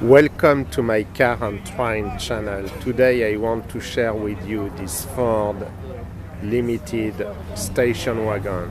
Welcome to my car and train channel. Today I want to share with you this Ford Limited Station Wagon.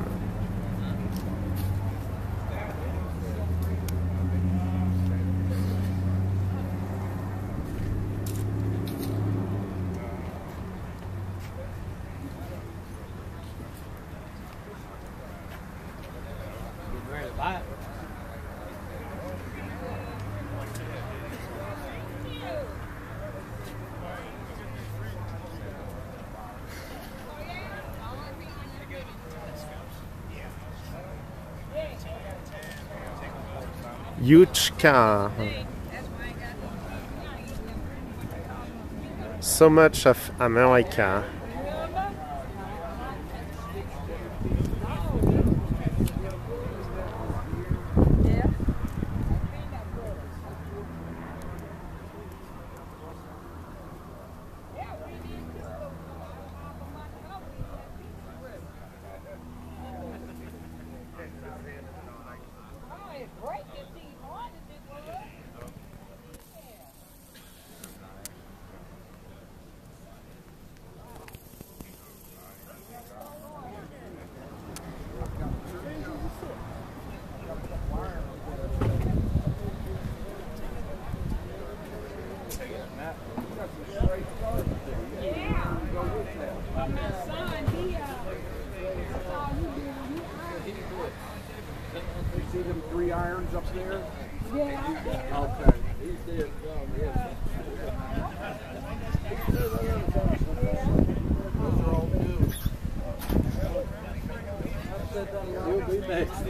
Huge car. So much of America. See them 3 irons up there? Yeah. Okay. He's dead. Those are all new. You'll be next.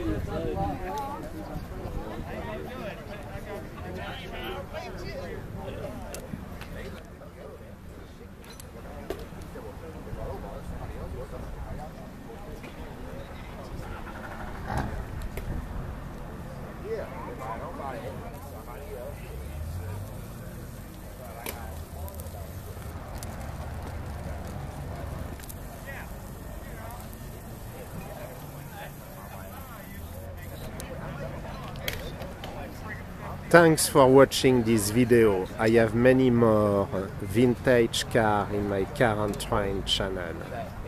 Thanks for watching this video. I have many more vintage cars in my car and train channel.